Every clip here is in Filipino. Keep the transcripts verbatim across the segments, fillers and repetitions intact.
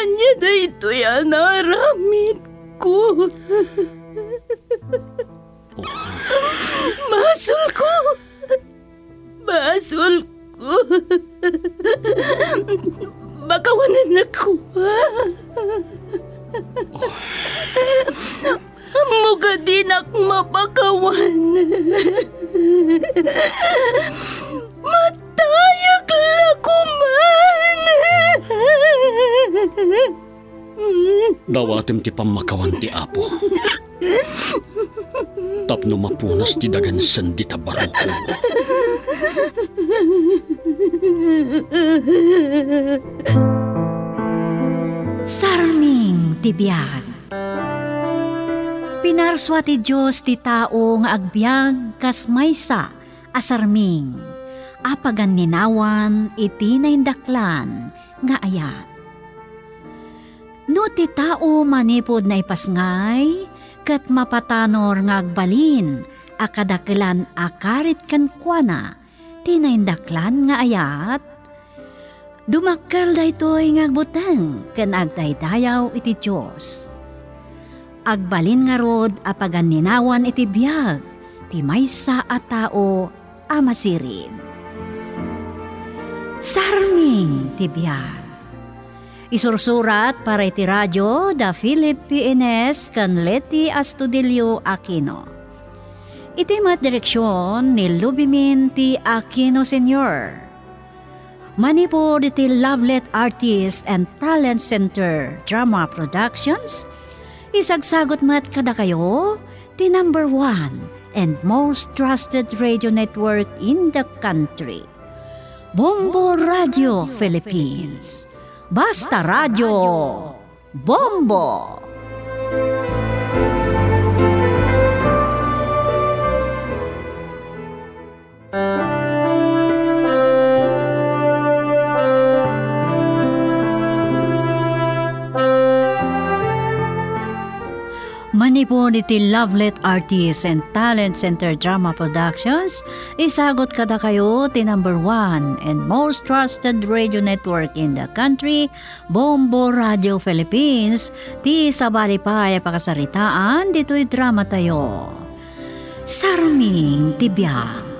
Anya na ito yan naramit ko. Basol ko. Basol ko. Bakawanan ako. Muga din ak mapakawan. Matayag lakuman. Dawatim ti pamakawan ti Apo. Tapno mapunas ti dagan sendi tabarang ko. Sarming ti biyag. Pinarswa ti Diyos ti tao nga agbyag kas maysa asarming. Apagan ninawan iti naindaklan nga ayat. No ti tao manipod na ipasngay, kat mapatanor nga agbalin, akadakilan akarit kan kuana, ti naindaklan nga ayat. Dumakkel daytoy nga agbuteng, ken agdaydayaw iti Diyos. Agbalin nga rod apagan ninawan iti biyag, ti maysa a tao amasirin. Sarming ti biyag. Isursurat para iti radyo da Philip P N S kan Leti Astudillo Aquino. Iti mat direksyon ni Lubimin T. Aquino Senior Manipod iti Lovelet Artist and Talent Center Drama Productions. Isagsagot mat kada kayo ti number one and most trusted radio network in the country. Bombo Radio Philippines. Basta Radio Bombo! Manipod iti Lovelet Artists and Talent Center Drama Productions, isagot kada kayo ti number one and most trusted radio network in the country, Bombo Radio Philippines, ti sabali pa ay pakasaritaan, dito'y drama tayo. Sarming Tibiyang.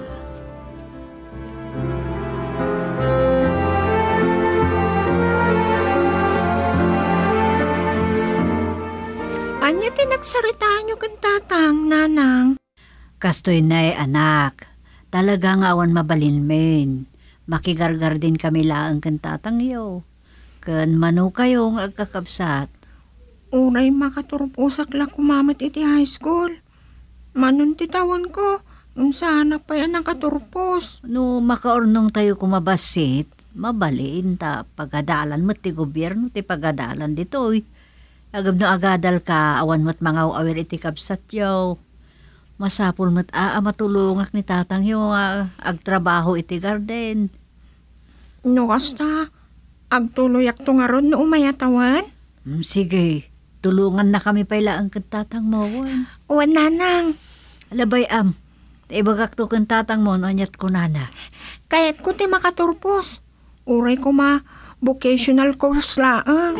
Anya tinagsaritaan nyo kan tatang, nanang? Kastoy na'y anak, talaga nga awan mabalin men. Makigargar din kami laang kan tatang yo. Kan mano kayo ng agkakabsat. Uray makaturupusak la kumamit iti high school. Manon titawan ko, unsa anak pa yan ang katurupos. No makaornong tayo kumabasit, mabalin ta pagadalan mo ti gobyerno ti pagadalan ditoy. Agab no agadal ka, awan mo't mga awir iti kabsat yaw. Masapul mo't aa matulungak ni tatang yo uh, agtrabaho iti garden. No kasta, agtuloyak to nga ron no umayatawan? Hmm, sige, tulungan na kami pala ang kantatang mo. Uwan nanang. Alabay am, taibagak to kantatang mo, nanyat ko nana. Kaya't ko ti makaturpos. Uray ko ma, vocational course laang.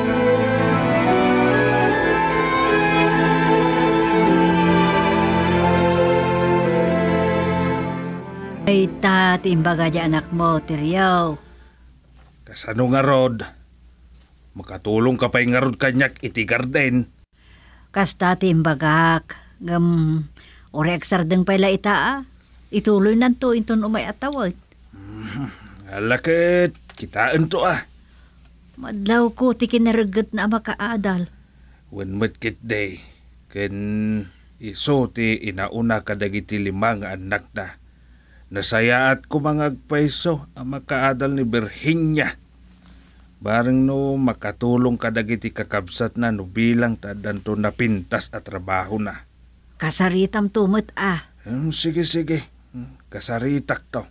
Ay ta, timbaga di anak mo, Tiryaw. Kasano nga rod? Makatulong ka pa'y nga rod kanyak iti garden. Kasta timbagak, gam, orek sardeng pala ita ah. Ituloy nanto inton umay atawag. Hmm, alakit, kitaan to ah. Madlaw ko ti kinaragat na makaadal. When matkit day, ken iso ti inauna kadagiti limang anak na. Nasayaat ko mga agpaiso ang makaadal ni Virginia. Bareng no makatulong kadagiti kakabsat na no bilang tadanto na pintas at trabaho na. Kasaritam tumot ah. Hmm, sige sige, kasaritak to.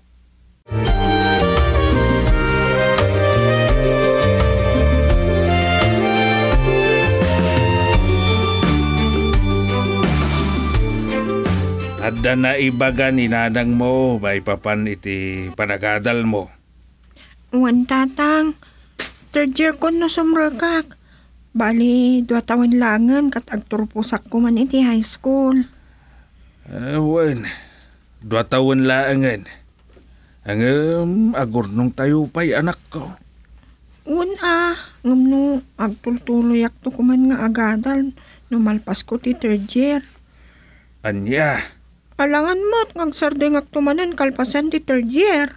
Adda na ibaga ni nanang mo, may papan iti panagadal mo. Uwan tatang, third year ko no sumrekak. Bali, dua taon langan kat agturpusak ko man iti high school. Awan, dua taon laangan. Ang um, agurnong tayo pa'y anak ko. Un ah, ngam no agtultuloy akto ko man nga agadal no malpas ko ti third year. Anya, Alangan mo't ngagsardeng aktumanan kalpasan ti third year.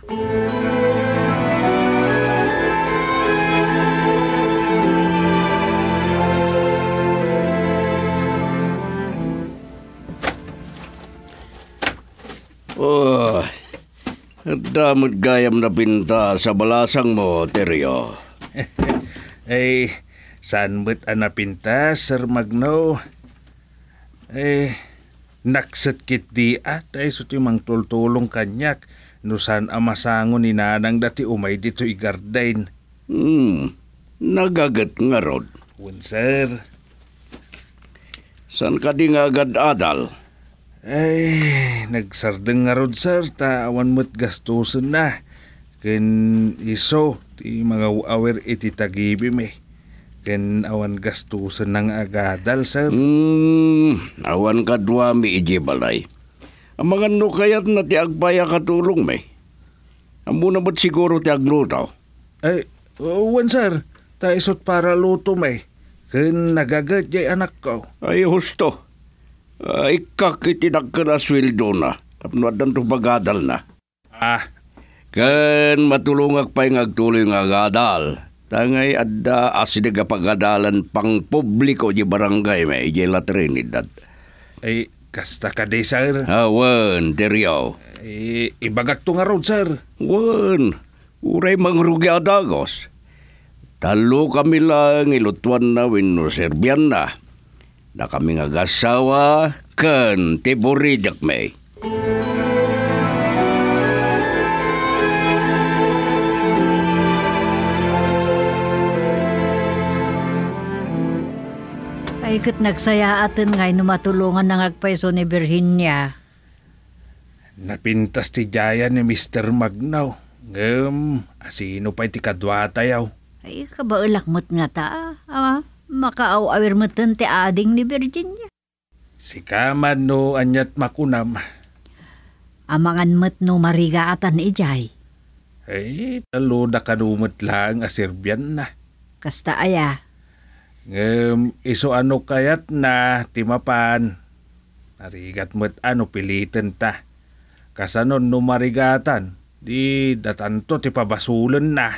Oh, damot gayam na pinta sa balasang mo, Teryo. ay, saan mo't anapinta, Sir Magno? Eh, naksat kit di at ay sutimang tultulong kanyak no saan amasangon ni nanang dati umay dito igardain. Hmm, nagagat nga rod. Un, sir. San ka di nga agad adal? Ay, nagsardeng nga rod, sir. Tawan mo't gastusan na. Ken iso, ti mga awer iti tagibim eh. Ken awan gastusan ng agadal, sir. Hmm, awan ka dua mi iji balay. Ang mga no kayat na ti agpaya katulong may. Amo na ba't siguro ti aglutaw? Ay, uwan, sir. Ta isot para luto may. Ken nagagat jay anak ko. Ay, husto. Ay, kakitinak ka na sweldo na. Tapno adan to bagadal na. Ah, Ken matulungak pa yung agtuloy nga agadal. Tangay adda asidig pagadalan pang publiko di barangay may iji la Trinidad. ay, kasta ka di, sir. Awan, Teryo. Ay, ibagat to nga rod, sir. Wan, uray mangrugi adagos. Talo kami lang ilutuan na wino Serbian na. Na kami nga gasawa kan tiburidak may. Ay kat nagsaya atin ngay no matulungan ng agpaiso ni Virginia. Napintas ti jaya ni Mister Magnaw. Ngem, asino pa iti kadwa tayaw. Ay kabaulak mo't nga ta. Ah, makaaw-awir mo't ti ading ni Virginia. Si kaman no anyat makunam. Amangan mo't no marigaatan ijay. Ay, talo na kanumot lang a Serbian na. Kasta aya. Ngem, iso ano kayat na timapan. Narigat mo't ano pilitan ta. Kasanon no marigatan, di datanto ti pabasulan na.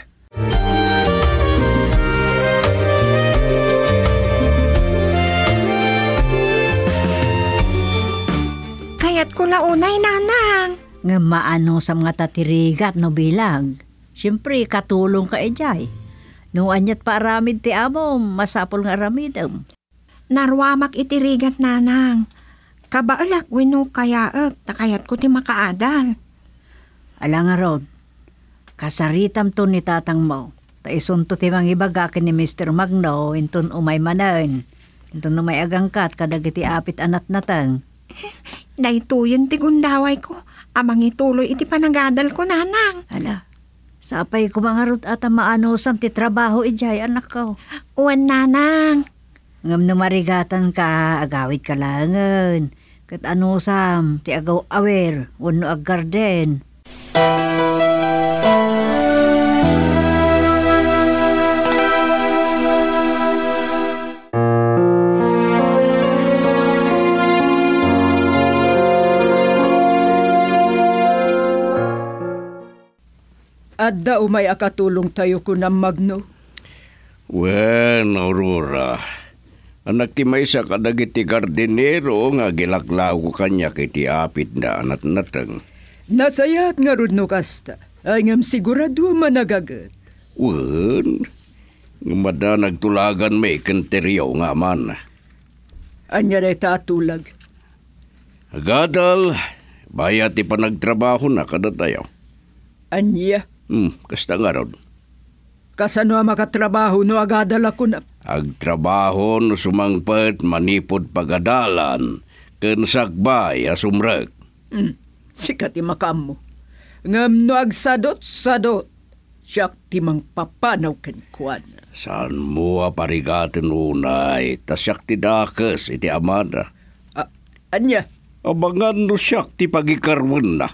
Kayat ko launay, nanang. Nga maano sa mga tatirigat no bilag. Siyempre katulong ka ijay. No anyat pa aramid ti amo, masapol nga aramidem. Narwamak itirigat, nanang. Kabaalak wino kayaag, takayat ko ti makaadal. Ala nga rod, kasaritam to ni tatang mo. Taison to ti mga ibagakin ni Mister Magno, inton umay manan. Inton umay agangkat, kadagiti apit anat natang. Daytoyen ti gundaway ko, amang ituloy iti panagadal ko, nanang. Ala, sapay ko mga rod at maano sam ti trabaho ijay anak ko. Uwan, nanang. Ngam numarigatan ka, agawid ka langan. Kat ano sam, ti agaw awer, wano ag garden. Adda umay akatulong tayo ko ng Magno. Wen, Aurora. Anak ti may sa kadagiti gardinero nga gilaklaw ko kanya kiti apit na anat natang. Nasayat nga rod no kasta. Ay ngam sigurado managagat. Wen, nga mada nagtulagan may kenteryo nga man. Anya ray tatulag. Agadal, bayat ti panagtrabaho na kada tayo. Anya, Hmm, kasta nga ron. kasano ang makatrabaho no agadala ko na. Agtrabaho no sumangpet manipod pagadalan, ken sakbay asumrek. Hmm, sikat imakam mo. Ngam no agsadot-sadot. Siyak timang papanaw ken kuan. Saan mo parigatin unay, tasyak ti dakes iti amana. A- anya? Abangan no siyak ti pagikarwan na.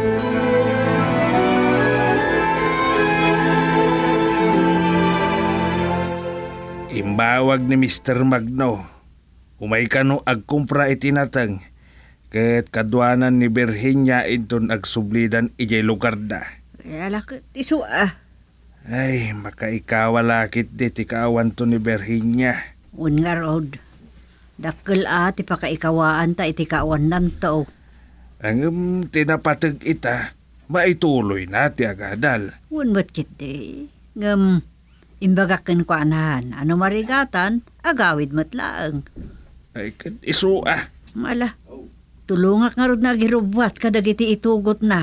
Imbawag ni mister Magno. Umay ka no agkumpra iti natang. Ket kadwanan ni Virginia inton agsublidan ijay lugar da. Ala ka, iso ah. Ay, makaikawalakit di ti kaawan to ni Virginia. Un nga rod. Dakkel ah, ti pakaikawaan ta iti kaawan nan tao. Ang um, tinapatag ita, maituloy na ti agadal. Un ba't kiti? Ngam, imbagakin ko anahan. Ano marigatan, agawid mo't laang. Ay, kat isu ah. Mala, tulungak nga rod na girubwat kadagiti itugot na.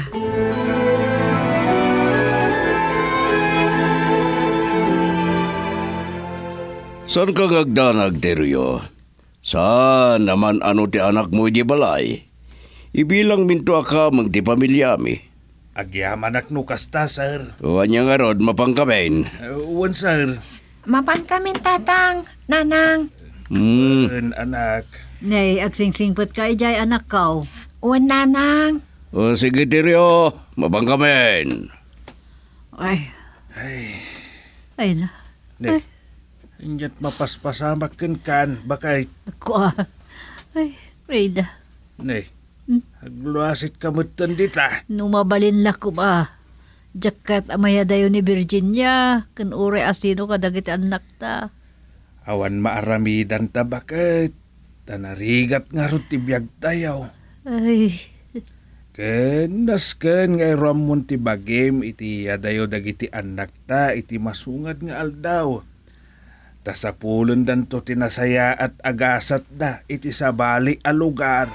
Saan ka ngagdanag, Teryo? Saan naman ano ti anak mo di balay? Ibilang minto ka mang ti pamilyami. Agyaman ak no kasta, sir. Uwan nga rod mapangkabain. Uh, Uwan, sir. Mapan kami tatang, nanang. Hmm. Uwan, anak. Nay, agsingsingpot ka ijay anak kaw. Uwan nanang. O sige, Teryo, mapangkabain. Ay, Ay, ay na. ne. Inyat mapaspasamak ken kan, bakay. Ako ah. Ay, Reda. Ne. Agluasit kamutan dita. Numabalin la ko ba? Jakat amaya dayo ni Virginia. Kan ure asino kadagiti anak ta. Awan maaramidan ta bakit. Tanarigat nga ron tibiyag tayaw. Ay, Ken nasken nga ramon ti bagim iti adayo dagiti anak ta iti masungad nga aldaw. Tasapulon dan to tinasaya at agasat da iti sabali a lugar.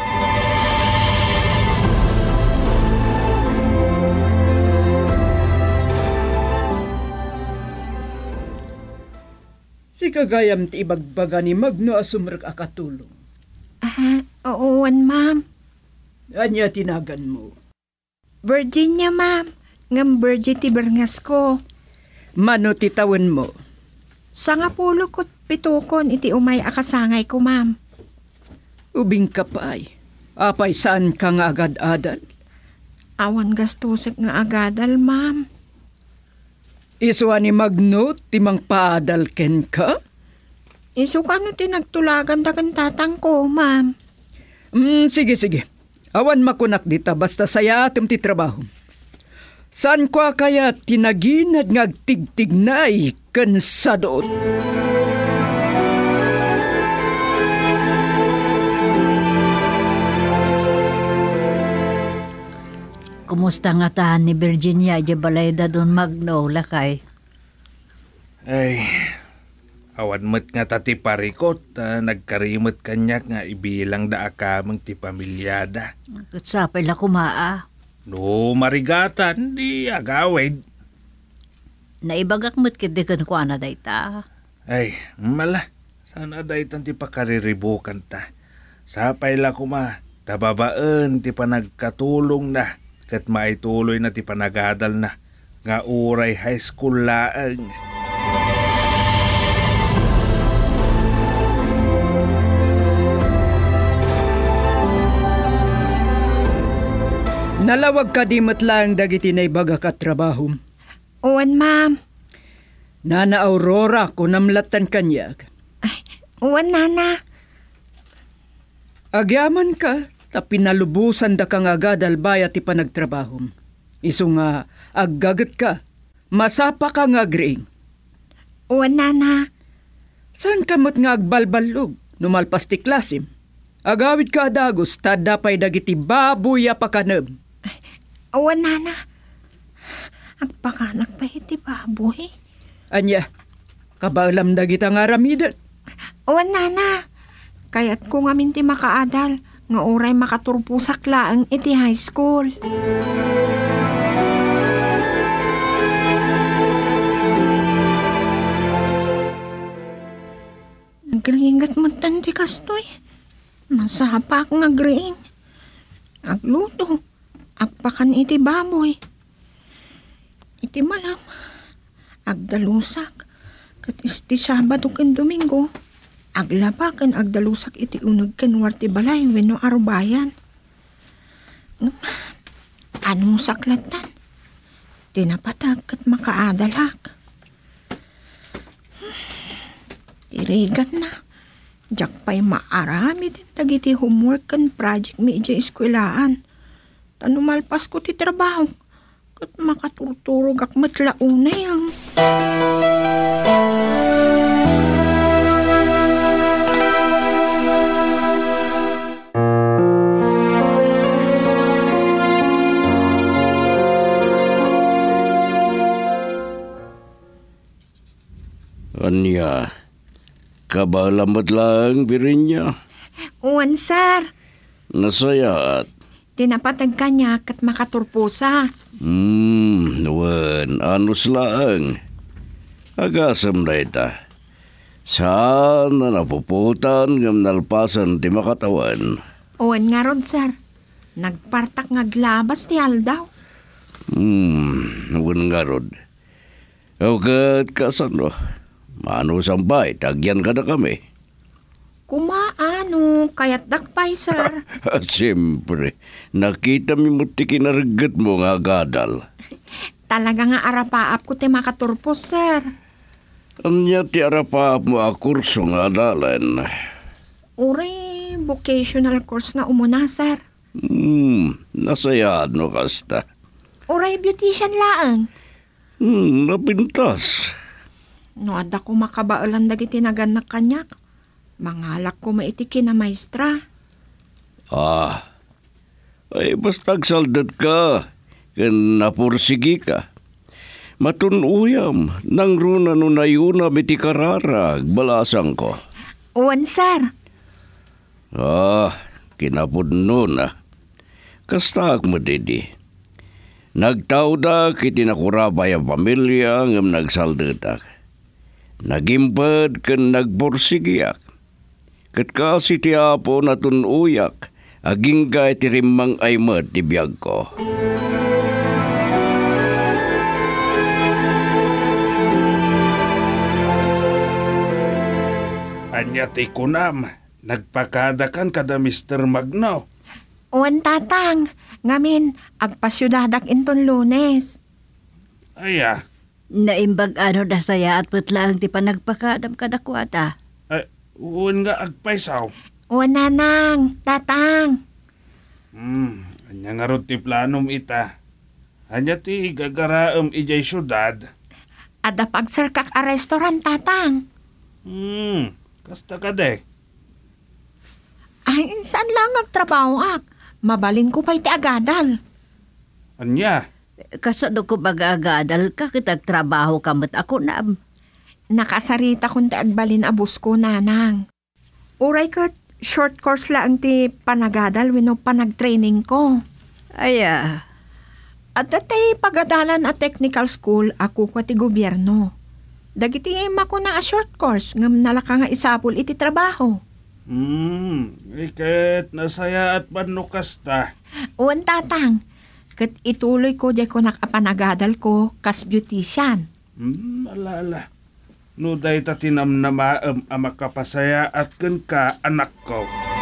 Si kagayam ti ibagbaga ni Magno asumrek akatulong. Ah, uuwan ma'am. Anya tinagan mo. Virginia ma'am. Ngam Virgie ti Berngas ko. Mano titawan mo. Sa nga pulo ko't pitukon iti umay akasangay ko ma'am. Ubing kapay. Apay saan ka nga agad-adal? Awan gastusek nga agadal ma'am. Iswa ni Magno timang paadal ken ka? Iso kano ti nagtulagan da kan tatang ko ma'am. Hmm, sige sige. Awan makunak dita basta saya atom ti trabaho. San kwa kaya tinaginad ngagtigtig na ken sadot? kumusta nga tahan ni Virginia di balay da doon Magno lakay? Ay, awan met nga tati parikot, uh, nagkarimot kanyak nga ibilang da akamang ti pamilyada. Kutsapay la kumaa. No, marigatan, di agawid. Naibagak mo't kidikan ko ana dayta. Ay, mala, sana daytan ti pakariribukan ta. Sapay la kuma, tababaan ti panagkatulong na, kat maituloy na ti panagadal na, nga uray high school laang. Nalawag ka di matlang dagiti na ibaga ka trabaho. Uwan, ma'am. Nana Aurora ko namlatan kanyag. Ay, uwan, nana. Agyaman ka, ta pinalubusan da kang agad albaya ti panagtrabaho. Isu nga, aggagat ka, masapa ka nga agring. Uwan, nana. Saan kamot nga agbalbalog, numalpas ti klasim? Agawid ka adagos, tadapay dagiti babuy apakanam. Uwan, nana. Agpakanak pa iti baboy. Anya, kabaalam dagita nga ramidan. Uwan, nana. Kaya't ko nga minti makaadal, nga oray makaturpusak laang iti high school. Nagringat mo tanti kastoy. Masapak nga gring. Agluto. Agpakan iti baboy. iti malam. Agdalusak. Kat iti Sabado ken Domingo. Aglaba ken agdalusak iti uneg ken warti balay wenno arubayan. Anong saklatan? Tinapatag kat makaadalak. Tirigat na. Diyak pa'y maarami din tagiti homework kan project mi ija eskwelaan. Tanumalpas ko ti trabaho. Kat makaturturog ak matlaunay ang... Anya, kabalamat lang birinya. Uwan, sir. Nasayaat. Tinapatag ka niya kat makaturpusa. Hmm, wan, anus lang. Agasam na ita. Saan na napuputan ng nalpasan di makatawan? Uwan nga rod, sir. Nagpartak ngaglabas ti Aldaw. Hmm, wan nga rod. Agad kasano. Mano sambay, tagyan ka na kami. Kumaano, kaya't dakpay, sir. Siyempre, nakita mi mo ti kinaragat mo nga gadal. Talaga nga arapaap ko ti makaturpos, sir. Anya ti arapaap mo a kurso nga dalan. Uri, vocational course na umuna, sir. Hmm, nasayaan no kasta. Uri, beautician laang. Hmm, napintas. No, ada ko makabaalan dagiti naganak kanyak. Mangalak ko maitiki na maestra. Ah, ay bastag saldat ka. Kan napursigi ka. Matunuyam, nang runa no nayuna biti kararag, balasang ko. Uwan, sir. Ah, kinapod nun ah. Kastag mo didi. Nagtawda kiti nakurabay ang pamilya ngam nagsaldatak. Nagimpad ken nagborsigiyak. Ket kasi ti apo natunuyak, aging gay ti rimmang aymad ti biyag ko. Anya ti kunam, nagpakadakan kada Mister Magno. Uwan, tatang. Ngamin, agpasyudadak inton Lunes. Aya, Naimbag ano da saya at putlang ti panagpakadam kadakwata. ay, uwan nga agpaisaw. Uwan, nanang, tatang. Hmm, anya nga ron ti planom ita. Anya ti gagaraem ijay syudad. Ada pagsarkak a restaurant, tatang. Hmm, kasta ka de. Ay, saan lang agtrabaho ak? Mabaling ko pa'y ti agadal. Anya, Kasado ko mag-agadal ka kitag trabaho kamot ako na. Nakasarita kong ti agbalin abus ko, nanang. Uray kat, short course lang ti panagadal wino panagtraining ko. Aya, At datay pagadalan at technical school, ako kwa ti gobyerno. Dagiti mako na a short course, ngam nalaka nga isapul iti trabaho. hmm, iket nasaya at banno kasta. Uwan, tatang. Kat ituloy ko di ko nakapanagadal ko kas beautician. Hmm, alala. No day ta tinamnamaem a makapasaya at ken ka anak ko.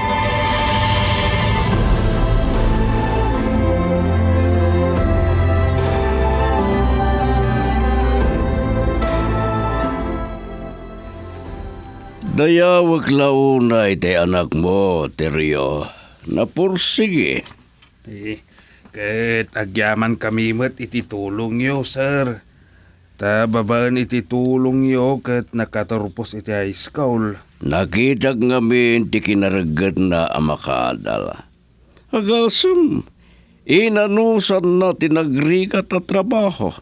Dayawag launay ti anak mo, Teryo. Napursigi. Eh, ket agyaman kami met iti tulong yo, sir. Ta babaan iti tulong yo ket nakaturpos iti high school. Nakita ngamin ti kinaragat na amakadal. Agasam, inanusan na tinagrikat na trabaho.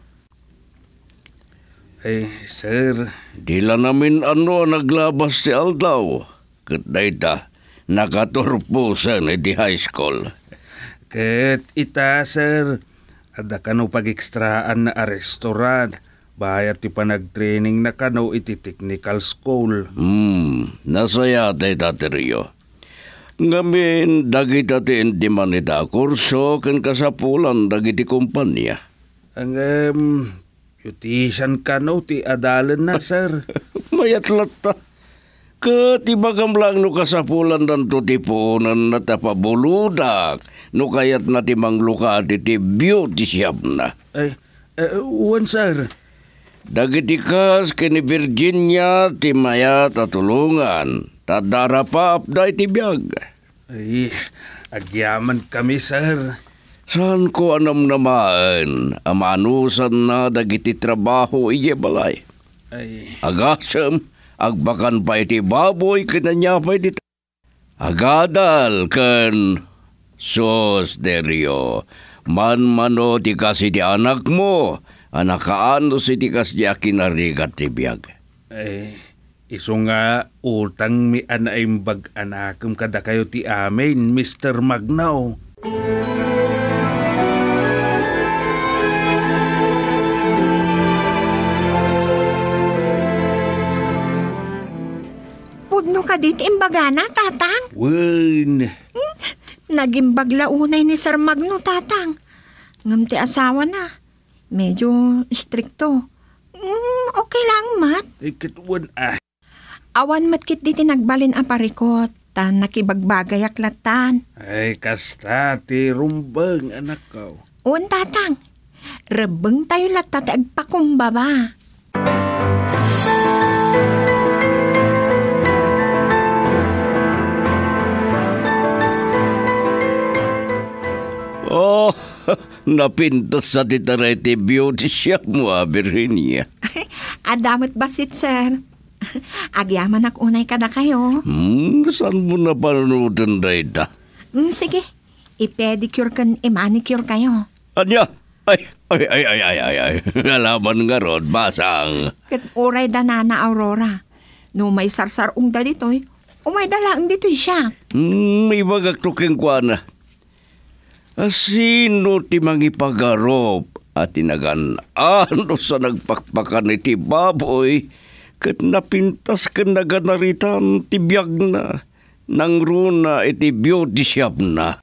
Eh, sir, Dila namin ano naglabas si Aldaw. Kat dayta, nakaturpusan iti high school. ket ita, sir, ada kano pag-ekstraan na a restaurant. Bayat ti panag-training na kano iti technical school. Hmm, nasaya dayta Teryo. Ngamin, dagita ti indiman ita kurso ken kasapulan dagiti kumpanya. Ang um, Yutisan ka no, ti adalan na, sir. Mayat lata. Katibagam lang no kasapulan dan to tipunan na tapabuludak. No kayat na timang luka di ti beauty shop na. Ay, uh, uwan, sir. Dagitikas kini Virginia ti mayat at tulungan. Tadara pa apday ti biyag. Ay, agyaman kami, sir. Saan ko anam naman, amanusan na dagiti trabaho iye balay. Ay, Agasam, agbakan pa iti baboy kinanya pa iti agadal kan sos deryo. Man mano ti kasi di anak mo, anak kaano si ti kas di akinarigat ti biyag. ay, iso nga utang mi anaim bag anakem kada kayo ti amin, Mister Magnaw. Pudno ka dito imbagana, tatang. Wen, Nagimbag launay ni Sir Magno, tatang. Ngam ti asawa na. Medyo strikto. Mm, okay lang, mat. ikat wen ah. Awan mat kit diti nagbalin a parikot. Tan nakibagbagay aklatan. Ay, kasta ti rumbang anak ko. Un, tatang. Rebeng tayo latta ti agpakumbaba. Oh, napintas sa titarete beauty shop mo, ah, Virginia. Adamot basit, sir. Agyaman ak unay kada kayo. Hmm, saan mo na panunutan rita? Mm, sige, i-pedicure kan i-manicure kayo. Anya? Ay, ay, ay, ay, ay, ay, ay. Alaman nga ron, basang. Kat oray da nana Aurora. No may sarsar ung da ditoy, umay dalaang ditoy siya. Hmm, may bagak tuking kwa na. Sino ti mangipagarop at tinagan ano sa nagpakpakan iti baboy kat napintas ka naganaritan ti biyag na nang runa iti beauty shop na.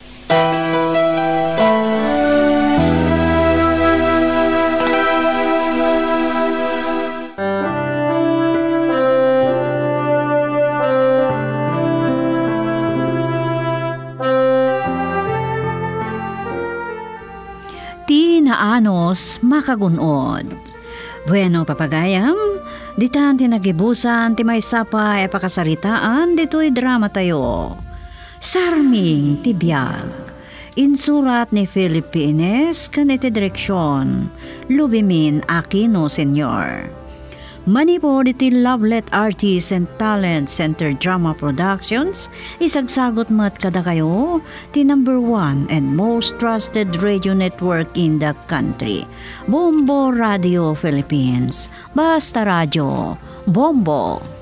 Anos makagunod. Bueno, papagayam, ditan tinagibusan, ti may sapa e pakasaritaan, dito'y drama tayo. Sarming tibiyag. Insurat ni Philip P. Ines, kanete direksyon, Lubimin Aquino Senior Manipo diti Lovelet Artists and Talent Center Drama Productions, isagsagot mat kada kayo, ti number one and most trusted radio network in the country. Bombo Radio Philippines. Basta Radio. Bombo.